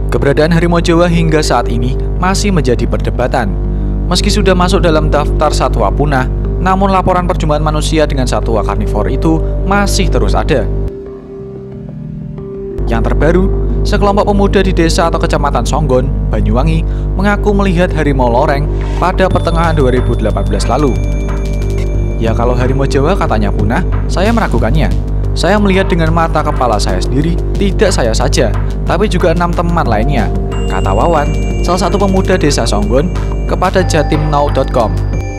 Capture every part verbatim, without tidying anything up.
Keberadaan harimau Jawa hingga saat ini masih menjadi perdebatan. Meski sudah masuk dalam daftar satwa punah, namun laporan perjumpaan manusia dengan satwa karnivor itu masih terus ada. Yang terbaru, sekelompok pemuda di desa atau kecamatan Songgon, Banyuwangi, mengaku melihat harimau loreng pada pertengahan dua ribu delapan belas lalu. Ya kalau harimau Jawa katanya punah, saya meragukannya. Saya melihat dengan mata kepala saya sendiri, tidak saya saja, tapi juga enam teman lainnya, kata Wawan, salah satu pemuda desa Songgon, kepada jatimnow titik com.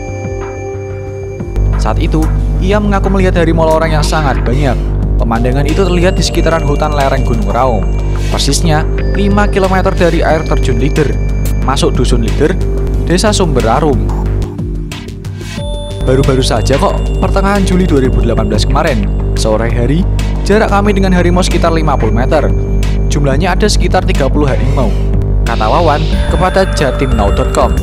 Saat itu, ia mengaku melihat harimau loreng yang sangat banyak. Pemandangan itu terlihat di sekitaran hutan lereng Gunung Raung, persisnya lima kilometer dari air terjun Lider, masuk dusun Lider, desa Sumberarum. Baru-baru saja kok, pertengahan Juli dua ribu delapan belas kemarin, sore hari, jarak kami dengan harimau sekitar lima puluh meter. Jumlahnya ada sekitar tiga puluh harimau, kata Wawan kepada jatimnow titik com.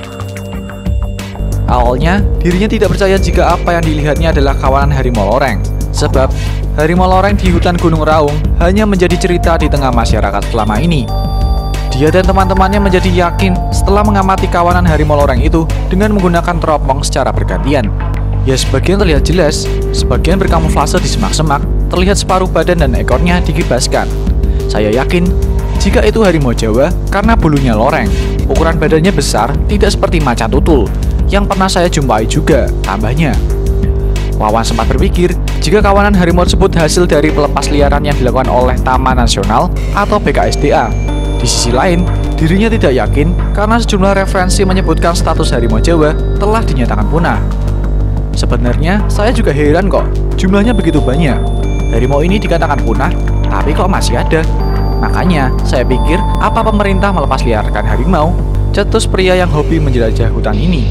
Awalnya, dirinya tidak percaya jika apa yang dilihatnya adalah kawanan harimau loreng, sebab harimau loreng di hutan Gunung Raung hanya menjadi cerita di tengah masyarakat selama ini. Dia dan teman-temannya menjadi yakin setelah mengamati kawanan harimau loreng itu dengan menggunakan teropong secara bergantian. Ya sebagian terlihat jelas, sebagian berkamuflase di semak-semak, terlihat separuh badan dan ekornya dikibaskan. Saya yakin jika itu harimau Jawa karena bulunya loreng, ukuran badannya besar, tidak seperti macan tutul yang pernah saya jumpai juga, tambahnya. Wawan sempat berpikir jika kawanan harimau tersebut hasil dari pelepas liaran yang dilakukan oleh Taman Nasional atau B K S D A. Di sisi lain, dirinya tidak yakin karena sejumlah referensi menyebutkan status harimau Jawa telah dinyatakan punah. Sebenarnya, saya juga heran kok, jumlahnya begitu banyak. Harimau ini dikatakan punah, tapi kok masih ada. Makanya, saya pikir apa pemerintah melepas liarkan harimau? Cetus pria yang hobi menjelajah hutan ini.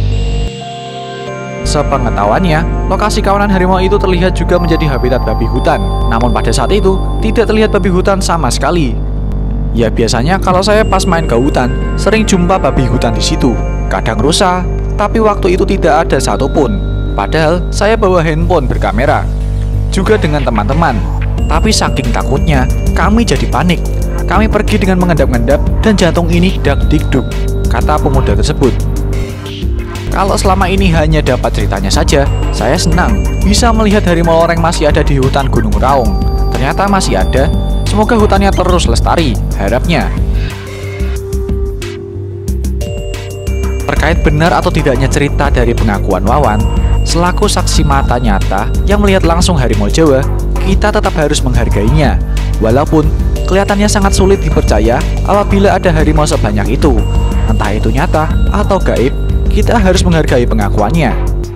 Sepengetahuannya, lokasi kawanan harimau itu terlihat juga menjadi habitat babi hutan. Namun pada saat itu, tidak terlihat babi hutan sama sekali. Ya biasanya kalau saya pas main ke hutan, sering jumpa babi hutan di situ. Kadang rusa, tapi waktu itu tidak ada satupun. Padahal saya bawa handphone berkamera, juga dengan teman-teman. Tapi saking takutnya, kami jadi panik. Kami pergi dengan mengendap-endap dan jantung ini dak-dikduk, kata pemuda tersebut. Kalau selama ini hanya dapat ceritanya saja, saya senang bisa melihat harimau loreng masih ada di hutan Gunung Raung. Ternyata masih ada. Semoga hutannya terus lestari, harapnya. Terkait benar atau tidaknya cerita dari pengakuan Wawan, selaku saksi mata nyata yang melihat langsung harimau Jawa, kita tetap harus menghargainya. Walaupun kelihatannya sangat sulit dipercaya apabila ada harimau sebanyak itu. Entah itu nyata atau gaib, kita harus menghargai pengakuannya.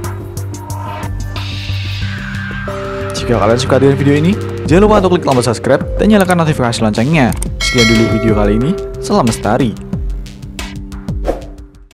Jika kalian suka dengan video ini, jangan lupa untuk klik tombol subscribe dan nyalakan notifikasi loncengnya. Sekian dulu video kali ini, salam lestari.